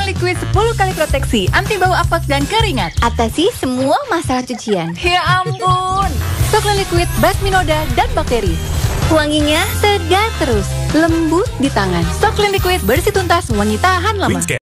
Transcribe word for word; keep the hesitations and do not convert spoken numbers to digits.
Stocklin Liquid sepuluh kali proteksi anti bau apek dan keringat. Atasi semua masalah cucian. Ya ampun. Stocklin Liquid basmi noda dan bakteri. Wanginya segar terus, lembut di tangan. Stocklin Liquid bersih tuntas, wangi tahan lama.